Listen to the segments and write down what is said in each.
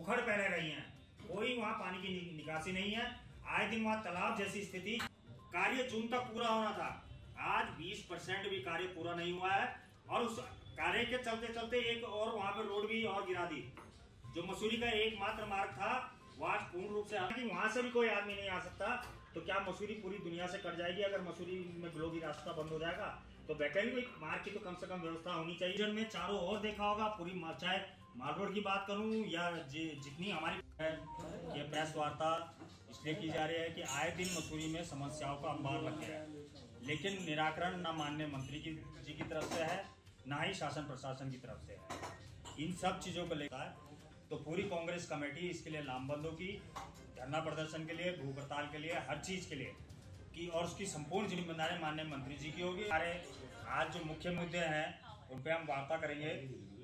उखड़ पहले रही हैं। कोई वहाँ पानी की निकासी नहीं है। आए दिन वहाँ तालाब जैसी स्थिति। कार्य जून तक पूरा होना था, आज 20% भी कार्य पूरा नहीं हुआ है। और उस कार्य के चलते चलते एक और वहाँ पे रोड भी और गिरा दी। जो मसूरी का एकमात्र मार्ग था वह पूर्ण रूप से वहाँ से भी कोई आदमी नहीं आ सकता। तो क्या मसूरी पूरी दुनिया से कट जाएगी? अगर मसूरी में ग्लोबी रास्ता बंद हो जाएगा तो वैकल्पिक मार्ग की तो कम से कम व्यवस्था होनी चाहिए। में चारों ओर देखा होगा, पूरी चाहे माल रोड की बात करूं या जितनी हमारी ये प्रेस वार्ता इसलिए की जा रही है कि आए दिन मसूरी में समस्याओं का अंबार लग गया है, लेकिन निराकरण न माननीय मंत्री जी की तरफ से है, ना ही शासन प्रशासन की तरफ से है। इन सब चीजों को लेकर तो पूरी कांग्रेस कमेटी इसके लिए लामबंद होगी, धरना प्रदर्शन के लिए, भूख हड़ताल के लिए, हर चीज के लिए कि और उसकी संपूर्ण जिम्मेदारी माननीय मंत्री जी की होगी। हमारे आज जो मुख्य मुद्दे हैं उन पे हम वार्ता करेंगे।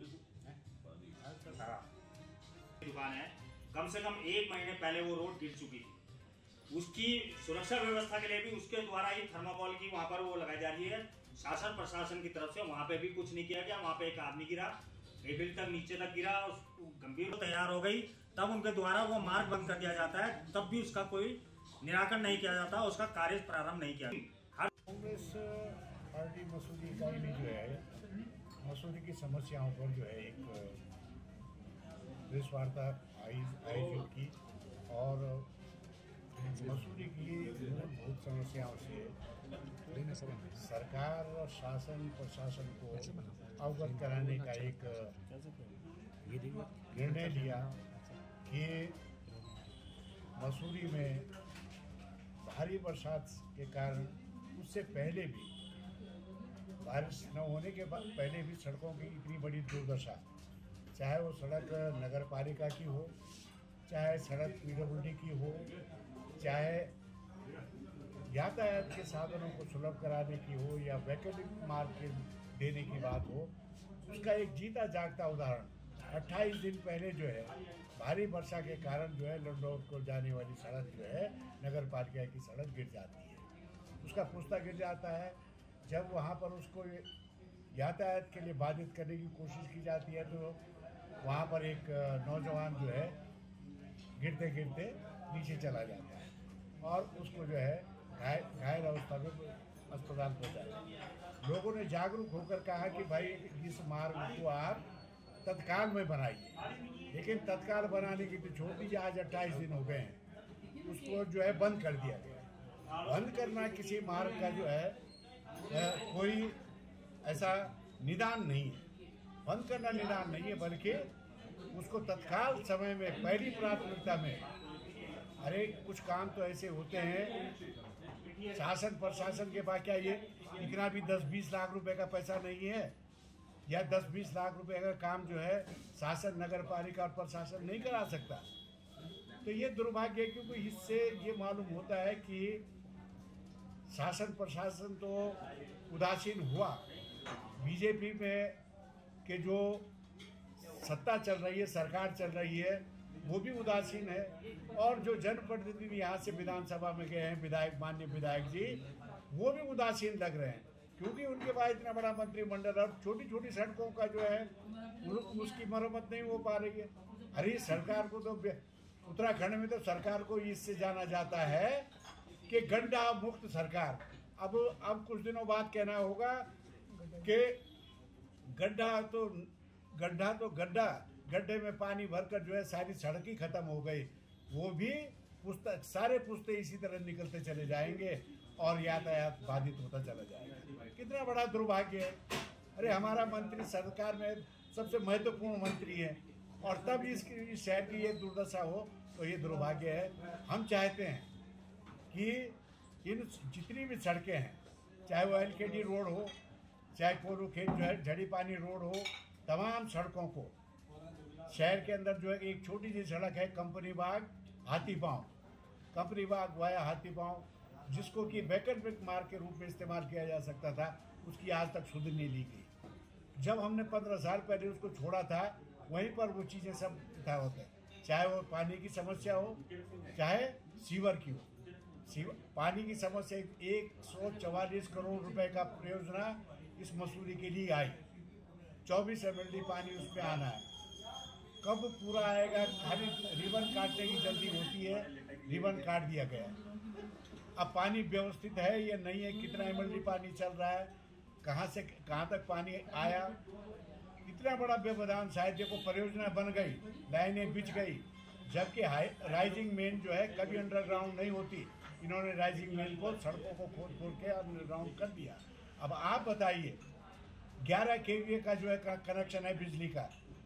दुकान है, कम से कम 1 महीने पहले वो रोड गिर चुकी थी। उसकी सुरक्षा व्यवस्था के लिए भी उसके द्वारा ही थर्माकोल की वहां पर वो लगाई जा रही है। शासन प्रशासन की तरफ से वहां पे भी कुछ नहीं किया गया। वहां पे एक आदमी गिरा, 1 फीट तक नीचे तक गिरा, गंभीर तैयार हो गई, तब उनके द्वारा वो मार्ग बंद कर दिया जाता है, तब भी उसका कोई निराकरण नहीं किया जाता, उसका कार्य प्रारंभ नहीं किया। कांग्रेस पार्टी मसूरी इकाई ने जो है मसूरी की समस्याओं पर जो है एक प्रेस वार्ता आयोजित की और मसूरी की मूलभूत समस्याओं से सरकार और शासन प्रशासन को अवगत कराने का एक निर्णय लिया कि मसूरी में भारी बरसात के कारण उससे पहले भी बारिश न होने के बाद पहले भी सड़कों की इतनी बड़ी दुर्दशा, चाहे वो सड़क नगर पालिका की हो, चाहे सड़क पीडब्ल्यूडी की हो, चाहे यातायात के साधनों को सुलभ कराने की हो या वैकल्पिक मार्ग के देने की बात हो, उसका एक जीता जागता उदाहरण 28 दिन पहले जो है भारी वर्षा के कारण जो है लंडौर को जाने वाली सड़क जो है नगर पालिका की सड़क गिर जाती है, उसका पुस्ता गिर जाता है। जब वहाँ पर उसको यातायात के लिए बाधित करने की कोशिश की जाती है तो वहाँ पर एक नौजवान जो है गिरते गिरते नीचे चला जाता है और उसको जो है घायल अवस्था में अस्पताल पहुँचाया। लोगों ने जागरूक होकर कहा कि भाई इस मार्ग को आप तत्काल में बनाइए, लेकिन तत्काल बनाने की तो छोड़ दीजिए, आज 28 दिन हो गए हैं, उसको जो है बंद कर दिया गया। बंद करना किसी मार्ग का जो है कोई ऐसा निदान नहीं है, बंद करना निदान नहीं है, बल्कि उसको तत्काल समय में पहली प्राथमिकता में, अरे कुछ काम तो ऐसे होते हैं शासन प्रशासन के पास क्या ये इतना भी 10-20 लाख रुपए का पैसा नहीं है, या 10-20 लाख रुपए का काम जो है शासन नगर पालिका और प्रशासन नहीं करा सकता। तो ये दुर्भाग्य है, क्योंकि इससे ये मालूम होता है कि शासन प्रशासन तो उदासीन हुआ, बीजेपी में के जो सत्ता चल रही है, सरकार चल रही है, वो भी उदासीन है, और जो जनप्रतिनिधि यहाँ से विधानसभा में गए हैं विधायक, माननीय विधायक जी, वो भी उदासीन लग रहे हैं, क्योंकि उनके पास इतना बड़ा मंत्रिमंडल और छोटी छोटी सड़कों का जो है उसकी मरम्मत नहीं हो पा रही है। अरे सरकार को तो उत्तराखंड में तो सरकार को इससे जाना जाता है कि गड्ढा मुक्त सरकार। अब कुछ दिनों बाद कहना होगा कि गड्ढे में पानी भरकर जो है सारी सड़क ही खत्म हो गई, वो भी सारे पुस्ते इसी तरह निकलते चले जाएंगे और यातायात बाधित होता चला जाएगा। कितना बड़ा दुर्भाग्य है। अरे हमारा मंत्री सरकार में सबसे महत्वपूर्ण मंत्री है और तब इस शहर की ये दुर्दशा हो तो ये दुर्भाग्य है। हम चाहते हैं कि इन जितनी भी सड़कें हैं, चाहे वो LKD रोड हो, चाहे कोरू खेत जो है झड़ी पानी रोड हो, तमाम सड़कों को शहर के अंदर जो है एक छोटी सी सड़क है कंपनी बाग वाया हाथी पाँव, जिसको कि वैकल्पिक मार्ग के रूप में इस्तेमाल किया जा सकता था, उसकी आज तक सुध नहीं ली गई। जब हमने 15 साल पहले उसको छोड़ा था, वहीं पर वो चीज़ें सब यथावत है, चाहे वो पानी की समस्या हो, चाहे सीवर की हो। पानी की समस्या 144 करोड़ रुपए का परियोजना इस मसूरी के लिए आई, 24 MLD पानी उसमें आना है, कब पूरा आएगा, खाली रिबन काटने की जल्दी होती है, रिबन काट दिया गया। अब पानी व्यवस्थित है या नहीं है, कितना एमएलडी पानी चल रहा है, कहाँ से कहाँ तक पानी आया, इतना बड़ा व्यवधान। शायद देखो परियोजना बन गई, लाइनें बिछ गई, जबकि राइजिंग मेन जो है कभी अंडरग्राउंड नहीं होती, इन्होंने राइजिंग मेन को सड़कों को खोद के अंडरग्राउंड कर दिया। अब आप बताइए 11 केवीए का जो है कनेक्शन है बिजली का,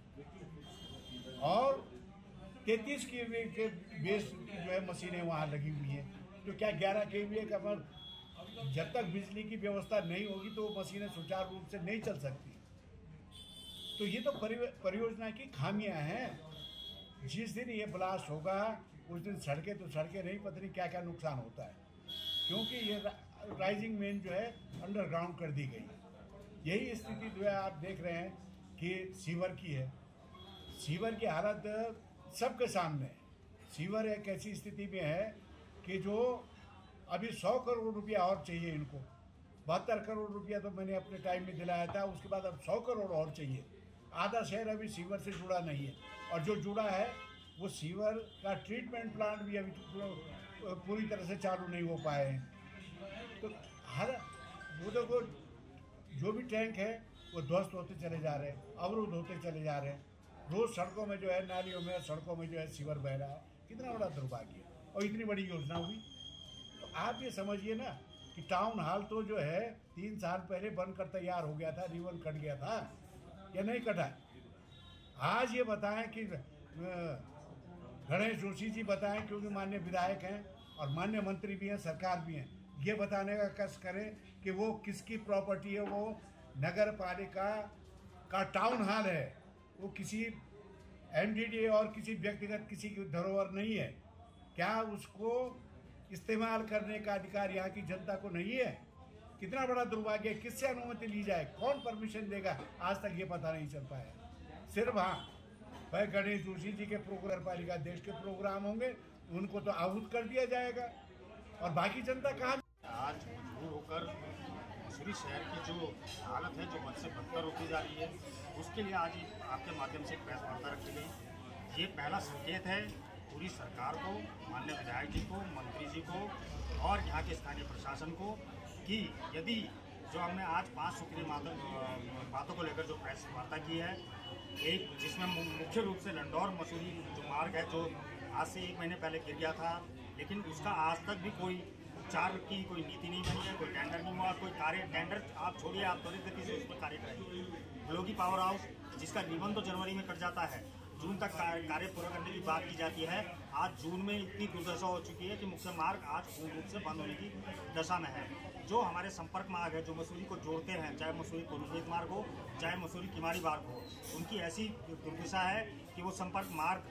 और 33 केवीए के बेस की जो है मशीनें वहाँ लगी हुई हैं, तो क्या 11 केवीए का मतलब जब तक बिजली की व्यवस्था नहीं होगी तो वो मशीनें सुचारू रूप से नहीं चल सकती। तो ये तो परियोजना की खामियां हैं। जिस दिन ये ब्लास्ट होगा उस दिन सड़कें तो सड़कें नहीं, पता नहीं क्या क्या नुकसान होता है, क्योंकि ये राइजिंग मेन जो है अंडरग्राउंड कर दी गई। यही स्थिति जो है आप देख रहे हैं कि सीवर की है। सीवर की हालत सबके सामने है। सीवर एक ऐसी स्थिति में है कि जो अभी 100 करोड़ रुपया और चाहिए इनको। 72 करोड़ रुपया तो मैंने अपने टाइम में दिलाया था, उसके बाद अब 100 करोड़ और चाहिए। आधा शहर अभी सीवर से जुड़ा नहीं है, और जो जुड़ा है वो सीवर का ट्रीटमेंट प्लांट भी अभी पूरी तरह से चालू नहीं हो पाए हैं। तो हर वो देखो जो भी टैंक है वो ध्वस्त होते चले जा रहे हैं, अवरुद्ध होते चले जा रहे हैं। रोज सड़कों में जो है, नालियों में, सड़कों में जो है सीवर बह रहा है। कितना बड़ा दुर्भाग्य, और इतनी बड़ी योजना हुई। तो आप ये समझिए ना कि टाउन हॉल तो जो है 3 साल पहले बनकर तैयार हो गया था, रिबन कट गया था या नहीं कटा। आज ये बताएं कि गणेश जोशी जी बताएं, क्योंकि माननीय विधायक हैं और माननीय मंत्री भी हैं, सरकार भी हैं, ये बताने का कष्ट करें कि वो किसकी प्रॉपर्टी है। वो नगर पालिका का टाउन हॉल है, वो किसी एमडीडी और किसी व्यक्तिगत किसी की धरोहर नहीं है। क्या उसको इस्तेमाल करने का अधिकार यहाँ की जनता को नहीं है? कितना बड़ा दुर्भाग्य है। किससे अनुमति ली जाए, कौन परमिशन देगा, आज तक ये पता नहीं चल पाया। सिर्फ हाँ भाई गणेश जोशी जी के प्रोग्राम पालिका अध्यक्ष के प्रोग्राम होंगे, उनको तो आहूत कर दिया जाएगा, और बाकी जनता कहाँ। आज मजबूर होकर मसूरी शहर की जो हालत है, जो बद से बदतर होती जा रही है, उसके लिए आज आपके माध्यम से एक प्रेस वार्ता रखी गई। ये पहला संकेत है पूरी सरकार को, माननीय विधायक जी को, मंत्री जी को और यहाँ के स्थानीय प्रशासन को, कि यदि जो हमने आज 5 सूत्रीय बातों को लेकर जो प्रेस वार्ता की है, एक जिसमें मुख्य रूप से लंडौर मसूरी जो मार्ग है, जो आज से 1 महीने पहले गिर गया था, लेकिन उसका आज तक भी कोई उपचार की कोई नीति नहीं बनी है, कोई टेंडर नहीं हुआ, कोई कार्य टेंडर आप छोड़िए, आप त्वरित गति से उस पर कार्य करेंगे। ग्लोगी पावर हाउस जिसका रिबन तो जनवरी में कट जाता है, जून तक कार्य पूरा करने की बात की जाती है। आज जून में इतनी दुर्दशा हो चुकी है कि मुख्य मार्ग आज पूर्ण रूप से बंद होने की दशा में है। जो हमारे संपर्क मार्ग है, जो मसूरी को जोड़ते हैं, चाहे मसूरी कोलुखेत मार्ग हो, चाहे मसूरी किमाड़ी मार्ग हो, उनकी ऐसी दुर्दशा है कि वो संपर्क मार्ग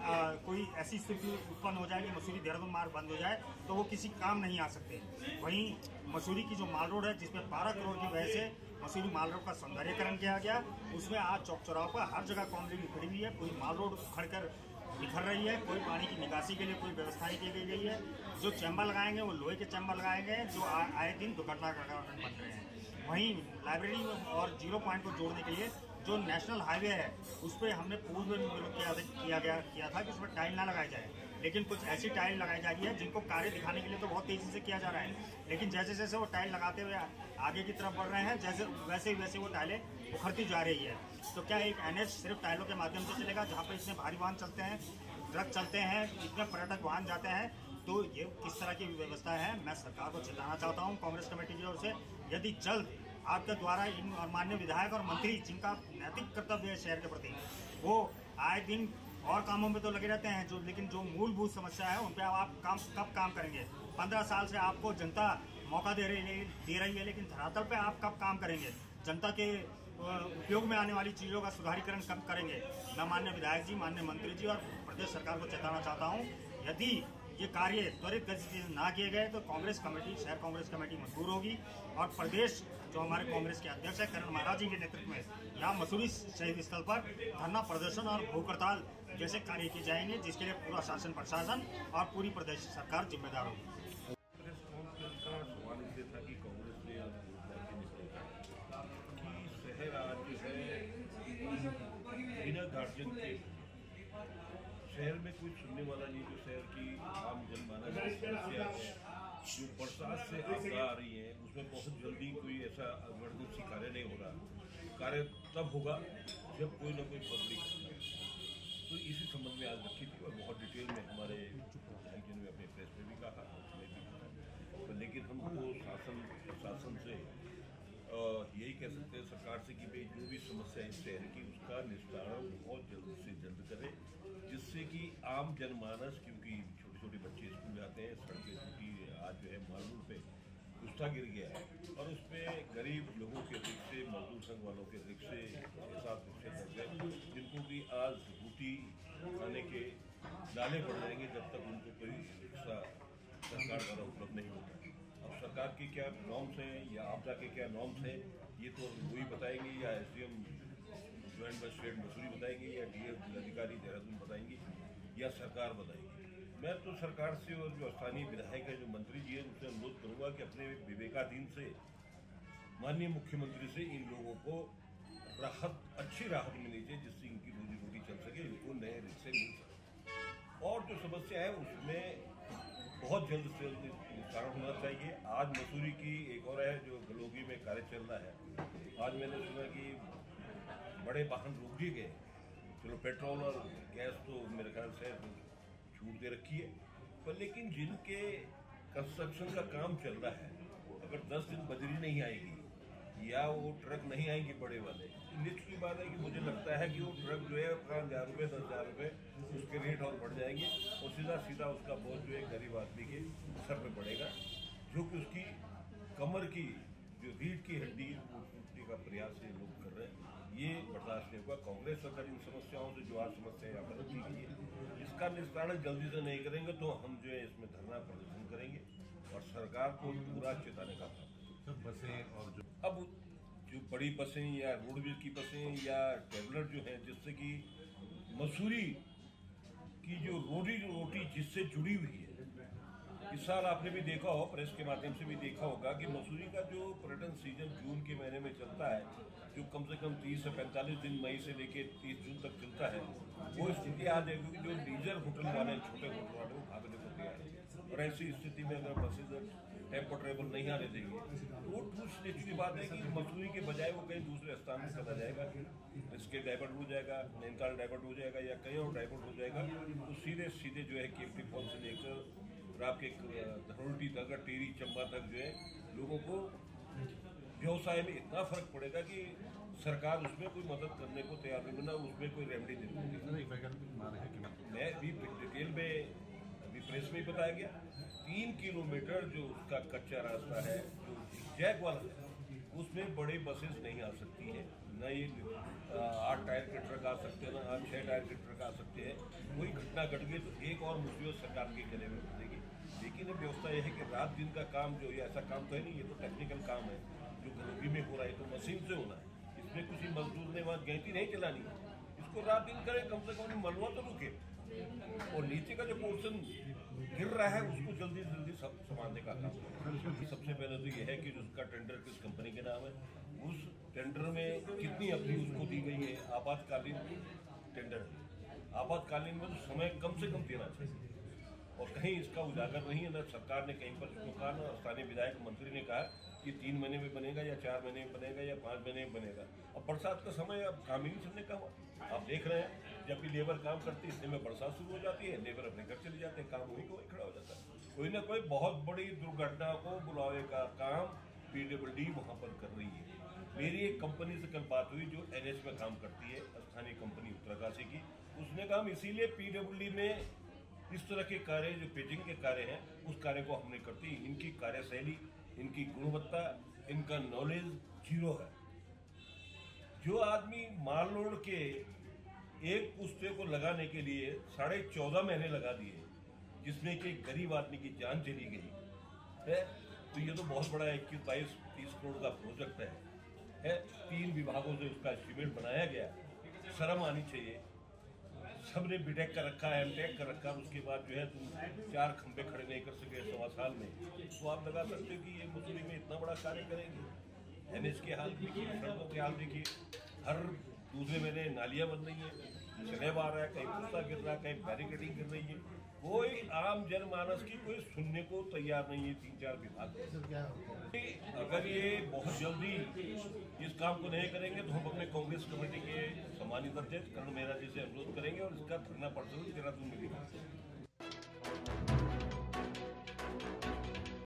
कोई ऐसी स्थिति उत्पन्न हो जाए कि मसूरी देहरादून मार्ग बंद हो जाए तो वो किसी काम नहीं आ सकते। वहीं मसूरी की जो माल रोड है, जिसमें 12 करोड़ की व्यय से मसूरी माल रोड का सौंदर्यीकरण किया गया, उसमें आज चौक चौराहों पर हर जगह कंक्रीट खड़ी हुई है, पूरी माल रोड उखड़ कर बिखर रही है, कोई पानी की निकासी के लिए कोई व्यवस्था नहीं की गई है। जो चैम्बर लगाएंगे वो लोहे के चैम्बर लगाएंगे, जो आए दिन दुर्घटना का कारण बन रहे हैं। वहीं लाइब्रेरी और 0 पॉइंट को जोड़ने के लिए जो नेशनल हाईवे है, उस पर हमने पूर्व में विरोध किया था कि उस पर टाइल ना लगाई जाए, लेकिन कुछ ऐसी टाइल लगाई जा रही है जिनको कार्य दिखाने के लिए तो बहुत तेज़ी से किया जा रहा है, लेकिन जैसे जैसे वो टाइल लगाते हुए आगे की तरफ बढ़ रहे हैं, जैसे वैसे वो टाइलें उखड़ती जा रही है। तो क्या एक NH सिर्फ टाइलों के माध्यम से चलेगा, जहाँ पर इतने भारी वाहन चलते हैं, ट्रक चलते हैं, इतने पर्यटक वाहन जाते हैं? तो ये किस तरह की व्यवस्था है? मैं सरकार को चिल्लाना चाहता हूँ, कांग्रेस कमेटी की ओर से, यदि जल्द आपके द्वारा इन माननीय विधायक और मंत्री, जिनका नैतिक कर्तव्य है शहर के प्रति, वो आए दिन और कामों में तो लगे रहते हैं, लेकिन जो मूलभूत समस्या है उन पर आप कब काम करेंगे? 15 साल से आपको जनता मौका दे रही है, लेकिन धरातल पे आप कब काम करेंगे? जनता के उपयोग में आने वाली चीज़ों का सुधारीकरण कब करेंगे? मैं माननीय विधायक जी, माननीय मंत्री जी और प्रदेश सरकार को चेताना चाहता हूँ, यदि ये कार्य त्वरित गति से ना किए गए तो कांग्रेस कमेटी, शहर कांग्रेस कमेटी मजबूर होगी, और प्रदेश जो हमारे कांग्रेस के अध्यक्ष है करण महाराज जी के नेतृत्व में यहाँ मसूरी शहीद स्थल पर धरना प्रदर्शन और भूख हड़ताल जैसे कार्य किए जाएंगे, जिसके लिए पूरा शासन प्रशासन और पूरी प्रदेश सरकार जिम्मेदार होगी। शहर आज जो है बिना गार्जियन के शहर में कोई सुनने वाला नहीं, जो शहर की आम जनमानस की समस्या है, जो बरसात से आपदा आ रही है, उसमें बहुत जल्दी कोई ऐसा इमरजेंसी कार्य नहीं हो रहा। कार्य तब होगा जब कोई ना कोई पब्लिक, तो इसी संबंध में आज रखी थी और बहुत डिटेल में हमारे जिन्होंने अपने प्रेस में भी कहा, उसमें भी कहा। तो लेकिन हमको शासन प्रशासन से यही कह सकते हैं, सरकार से, कि भाई जो भी समस्या है इस शहर की, उसका निस्तारण बहुत जल्द से जल्द करे, जिससे कि आम जनमानस, क्योंकि छोटे छोटे बच्चे स्कूल जाते हैं, सड़कें टूटी, आज जो है मालूर पे कुश्ता गिर गया है और उस पर गरीब लोगों के रिक्शे, मजदूर संघ वालों के रिक्शे 6-7 रिक्शे लग गए, जिनको कि आज रोटी खाने के नाले पड़ जाएंगे जब तक उनको कोई रिक्शा सरकार द्वारा उपलब्ध नहीं होता। अब सरकार के क्या नॉर्म्स हैं या आपदा के क्या नॉर्म्स हैं, ये तो वही बताएंगे, या SDM ज्वाइंट मजिस्ट्रेट मसूरी बताएंगे, या DF जिलाधिकारी देहरादून बताएंगे, या सरकार बताएगी। मैं तो सरकार से और जो स्थानीय विधायक है, जो मंत्री जी हैं, उनसे अनुरोध करूँगा कि अपने विवेकाधीन से माननीय मुख्यमंत्री से इन लोगों को राहत, अच्छी राहत मिलनी चाहिए, जिससे इनकी रोजी रोटी चल सके, इनको नए रिक्शे मिल सके। और जो समस्या है उसमें बहुत जल्द से जल्द निस्तारण होना चाहिए। आज मसूरी की एक और है जो गलोगी में कार्य चल रहा है। आज मैंने सुना कि बड़े वाहन रोक दिए गए, चलो पेट्रोल और गैस तो मेरे ख्याल से छूट दे रखी है, पर लेकिन जिनके कंस्ट्रक्शन का काम चल रहा है, अगर 10 दिन बजरी नहीं आएगी या वो ट्रक नहीं आएंगे बड़े वाले, निश्चित की बात है कि मुझे लगता है कि वो ट्रक जो है 5,000 रुपये 10,000 रुपये उसके रेट और बढ़ जाएंगे और सीधा सीधा उसका बोझ जो है गरीब आदमी के सर पे पड़ेगा, जो कि उसकी कमर की जो रीढ़ की हड्डी वो टूटने का प्रयास ये लोग कर रहे हैं। ये बर्दाश्त नहीं होगा। कांग्रेस अगर इन समस्याओं से जो आज समस्या यहाँ पर रखी गई है, इसका निस्तारण जल्दी से नहीं करेंगे तो हम जो है इसमें धरना प्रदर्शन करेंगे और सरकार को पूरा चेताने का काम। बसें और जो अब जो बड़ी बसें या रोडवेज की बसें या ट्रेवलर जो हैं, जिससे कि मसूरी की जो रोटी जिससे जुड़ी हुई है, इस साल आपने भी देखा हो, प्रेस के माध्यम से भी देखा होगा कि मसूरी का जो पर्यटन सीजन जून के महीने में चलता है, जो कम से कम 30 से 45 दिन मई से लेकर 30 जून तक चलता है, वो स्थिति आज है क्योंकि जो लीजर होटल वाले, छोटे होटल वाले, वो भागने को तैयार है। और ऐसी स्थिति में अगर बसेज टेम्पो ट्रेवल नहीं आने देंगे तो वो निश्चित बात है कि मसूरी के बजाय वो कहीं दूसरे स्थान में चला जाएगा, इसके डाइवर्ट हो जाएगा, नैनीताल डाइवर्ट हो जाएगा या कहीं और डाइवर्ट हो जाएगा, तो सीधे सीधे जो है केपटी फॉल से लेकर आपके धनोल्टी तक, टेरी चंबा तक जो है लोगों को व्यवसाय में इतना फर्क पड़ेगा कि सरकार उसमें कोई मदद करने को तैयार नहीं, बना उसमें कोई रेमेडी नहीं होगी। मैं भी डिटेल में अभी प्रेस में ही बताया गया, 3 किलोमीटर जो उसका कच्चा रास्ता है, जो जैक वाला है, उसमें बड़ी बसेस नहीं आ सकती हैं, न ये 8 टायर के ट्रक आ सकते हैं, ना 6 टायर के ट्रक आ सकते हैं। कोई घटना घट गई तो एक और मुसीबत सरकार के गले में पड़ेगी। लेकिन अब व्यवस्था यह है कि रात दिन का काम जो, ये ऐसा काम तो है नहीं, ये तो टेक्निकल काम है जो गलोगी में हो रहा है, तो मशीन से होना है, इसमें किसी मजदूर ने वहाँ गैंती नहीं चलानी है, इसको रात दिन करें, कम से कम मलबा तो रुके और नीचे का जो पोर्शन गिर रहा है उसको जल्दी से जल्दी संभालने का काम। सबसे पहले तो ये है कि उसका टेंडर किस कंपनी के नाम है, उस टेंडर में कितनी अवधि उसको दी गई है, आपातकालीन टेंडर है, आपातकालीन में तो समय कम से कम देना चाहिए और कहीं इसका उजागर नहीं है। ना सरकार ने कहीं पर इसको कहा, ना स्थानीय विधायक मंत्री ने कहा कि 3 महीने में बनेगा या 4 महीने में बनेगा या 5 महीने में बनेगा। अब बरसात का समय, अब काम ही नहीं चलने का हुआ। आप देख रहे हैं जब भी लेबर काम करती है, इतने में बरसात शुरू हो जाती है, लेबर अपने घर चले जाते हैं, काम वही को खड़ा हो जाता है। कोई ना कोई बहुत बड़ी दुर्घटना को बुलावे का काम PWD वहाँ पर कर रही है। मेरी एक कंपनी से कल बात हुई जो NH में काम करती है, स्थानीय कंपनी उत्तराकाशी की, उसने कहा इसीलिए PWD में इस तरह के कार्य जो पेजिंग के कार्य हैं, उस कार्य को हम नहीं करती। इनकी कार्यशैली, इनकी गुणवत्ता, इनका नॉलेज जीरो है। जो आदमी माल लोड के एक पुस्ते को लगाने के लिए 14.5 महीने लगा दिए, जिसमें कि गरीब आदमी की जान चली गई है, तो ये तो बहुत बड़ा 21, 22, 30 करोड़ का प्रोजेक्ट है। 3 विभागों से उसका एस्टीमेट बनाया गया, शर्म आनी चाहिए। सबने बीटेक का रखा है, MTech का रखा है, उसके बाद जो है तुम 4 खंबे खड़े नहीं कर सके 1.25 साल में, तो आप लगा सकते हो कि ये मसूरी में इतना बड़ा कार्य करेंगे। NH के हाल देखिए, सड़कों के हाल देखिए, हर दूसरे महीने नालियाँ बन रही हैं, स्लैब आ रहा है, कहीं पुस्ता गिर रहा है, कहीं बैरिकेडिंग गिर रही है। कोई आम जनमानस की कोई सुनने को तैयार नहीं है 3-4 विभाग। अगर ये बहुत जल्दी इस काम को नहीं करेंगे तो हम अपने कांग्रेस कमेटी के सम्मानित अध्यक्ष करण मेहरा जी से अनुरोध करेंगे और इसका धरना प्रदर्शन देहरादून में भी करेंगे।